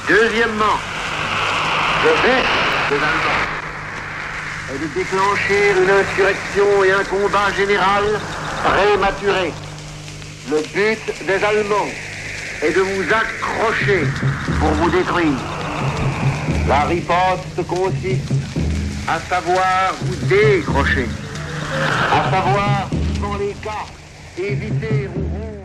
Deuxièmement, le but des Allemands est de déclencher une insurrection et un combat général prématuré. Le but des Allemands est de vous accrocher pour vous détruire. La riposte consiste à savoir vous décrocher, à savoir, dans les cas, éviter ou